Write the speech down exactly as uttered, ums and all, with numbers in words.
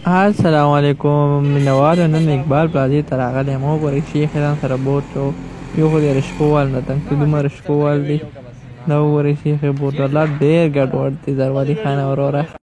السلام علیکم مینوالو، نن اقبال پلازې ته راغلی یم. وګورئ شیخ یې ځان سره بوټ و، یو خو د رشکوال نه تنګ چې دومره رشکوال دی. دا وګورئ شیخ یې بوټ، والله ډېر ګډوډ دی زرولي خان وروره.